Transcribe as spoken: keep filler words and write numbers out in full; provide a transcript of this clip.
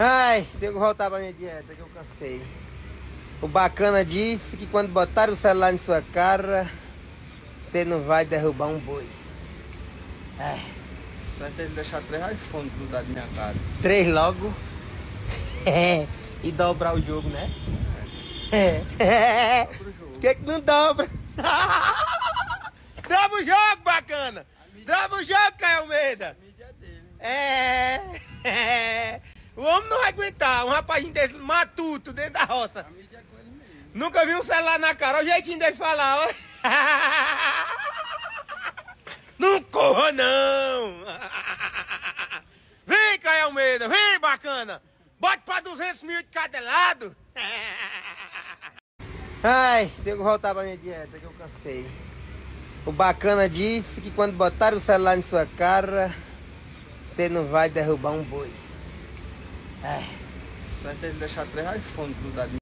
Ai, tenho que voltar pra minha dieta que eu cansei. O Bacana disse que quando botar o celular em sua cara, você não vai derrubar um boi. Ai. Certo ele deixar três iPhones grudados na minha cara. Três logo. É. E dobrar o jogo, né? É. É. Dobra o jogo. Por que que não dobra? Trava o jogo, Bacana! Trava o jogo, Caio Almeida! A mídia é dele. É. É. O homem não vai aguentar. Um rapazinho desse matuto dentro da roça. A mídia é com ele mesmo. Nunca vi um celular na cara. Olha o jeitinho dele falar, ó. Não corra, não! Vem, Caio Almeida, vem, Bacana! Bote pra duzentos mil de cada lado! Ai, tenho que voltar pra minha dieta que eu cansei. O Bacana disse que quando botar o celular em sua cara, você não vai derrubar um boi. Ai. Certo ele deixar três iPhones grudados.